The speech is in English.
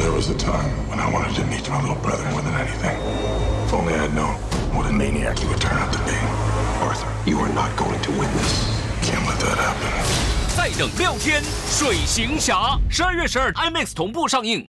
There was a time when I wanted to meet my little brother more than anything. If only I'd known what a maniac he would turn out to be. Arthur, you are not going to win this. Can't let that happen. 再等6天，《水行侠》12月12 IMAX 同步上映。